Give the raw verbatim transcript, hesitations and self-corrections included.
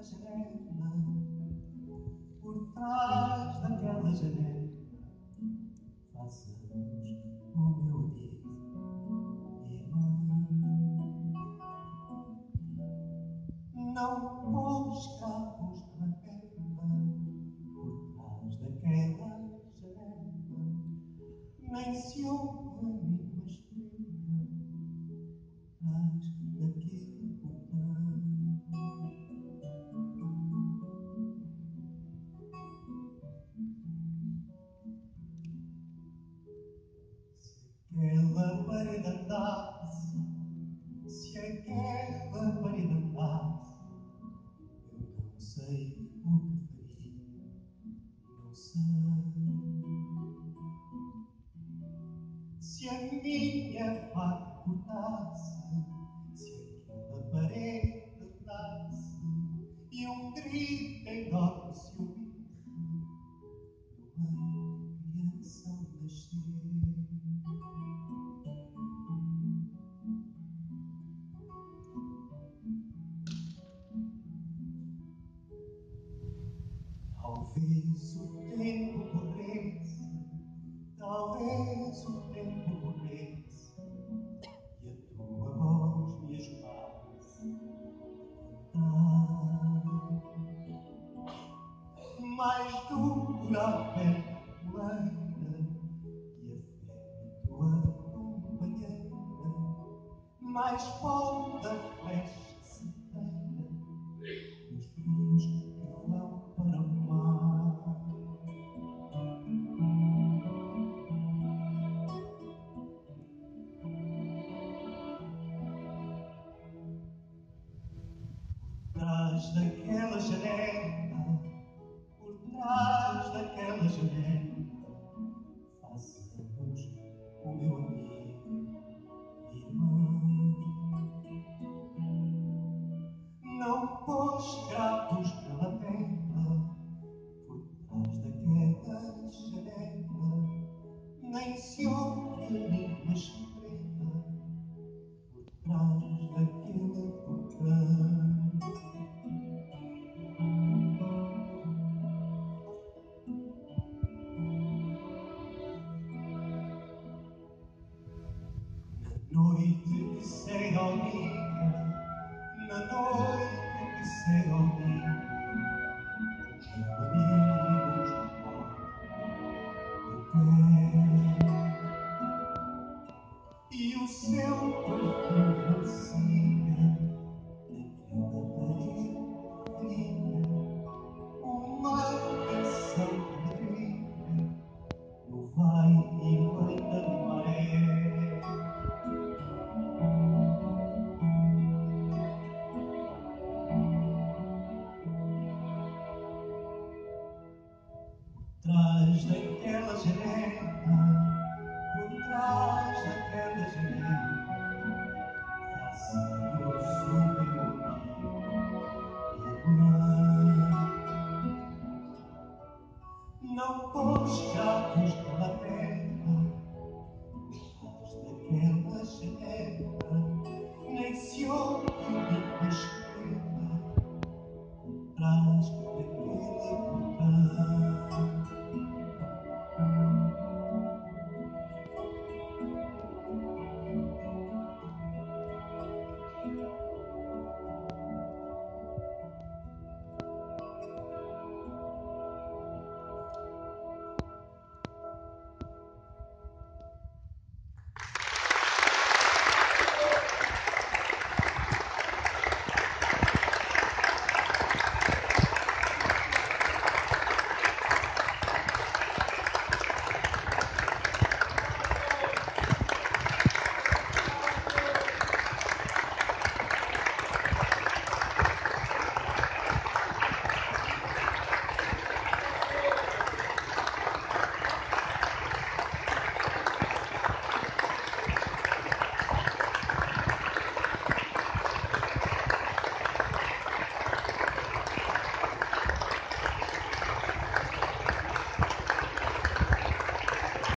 janela, por trás daquela janela, façamos o meu amigo e irmão. Não pôs cravos na lapela, por trás daquela janela, nem se ouve nenhuma estrela, atrás daquele portão. Aquela parede andasse, se aquela parede andasse, eu não sei o que faria, não sei. Se a minha faca cortasse, se aquela parede andasse, e um grito enorme se ouvisse, numa criança ao nascer. Talvez o tempo corresse, talvez o tempo corresse, e a tua voz me ajudasse a contar. Mais dura a pele poeira, e a fé da tua companheira, mais forte a flecha certeira, os rios que vão para o mar. Por trás daquela janela, por trás daquela janela, façamos o meu amigo e irmão. Não pôs cravos na lapela, por trás daquela janela, nem se ouve nenhuma estrela, por trás daquele portão. Na noite que cega ao dia, na noite que cega ao dia, os amigos do pó de terra, e o seu perfume parecia naquela parede fria, uma canção que brilha no vai e vem da maré. Por trás daquela janela,